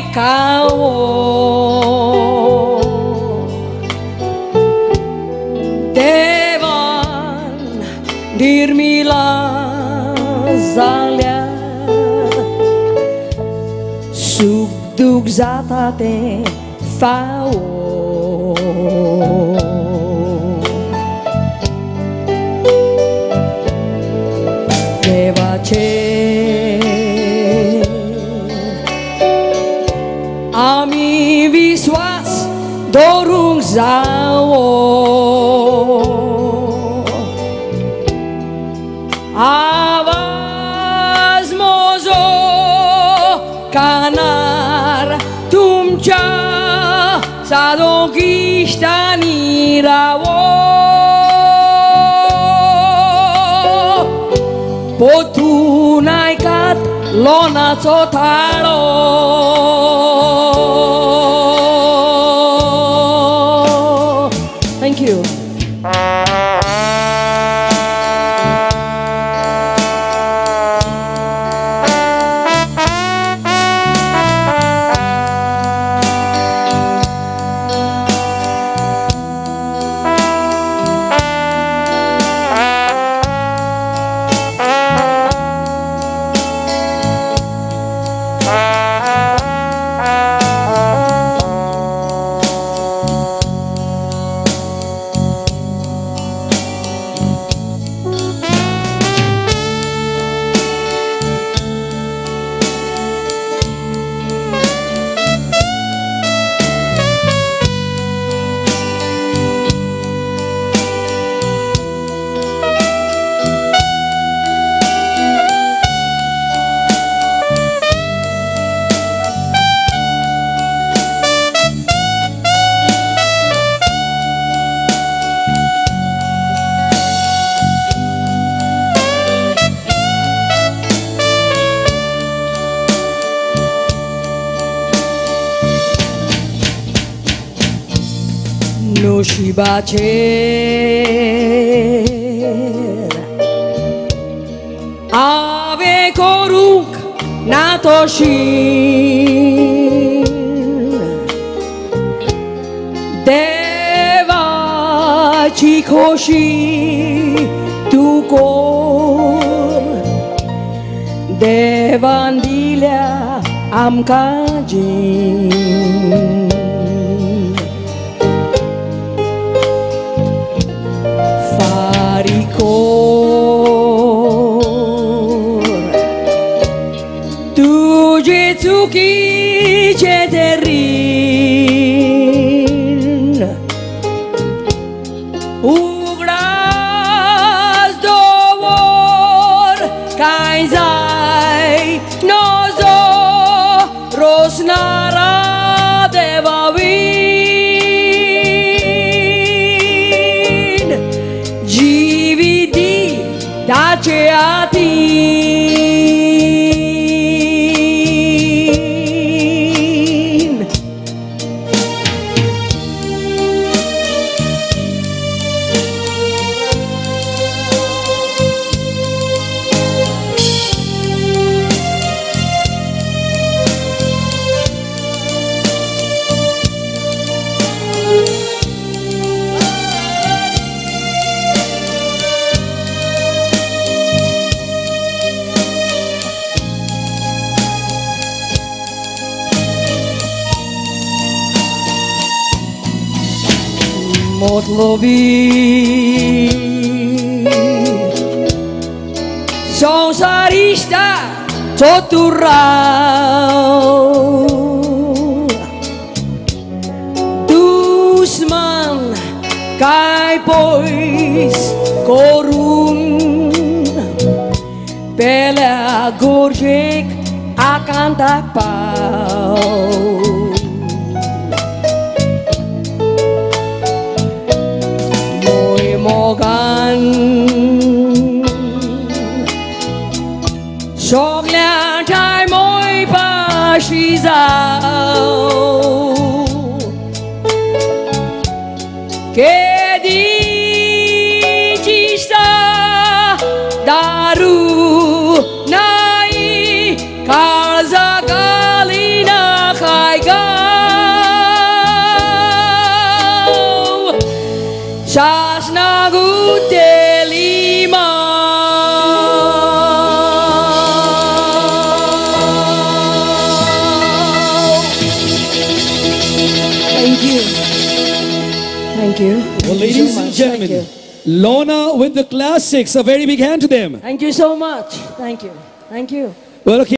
kau Devan dirmila zalya Sugduk zatate fao Ami viswas dorung zawo Avaz mozo kanar tumcha sadokishtani rawo Potunaikat lona cotaro Thank you. No shibacher Ave koruk natoshin Deva chikoshi tukor Devandilia amkajin Tuje tsuki cederin Ugras dovor kaizai nozo rosnara devavin Jividi daceati Motlovi Songsarista Toturau Dusman Kai pois korun Pela gorjek akan tak pau Mogan Soglia tai moi pashizau Che dici sta daru nai kalza kalina Thank you. Thank you. Well, Thank you ladies so and much. gentlemen, Thank Lorna with the classics. A very big hand to them. you. Thank you so much. Thank you. Thank you. Well, okay.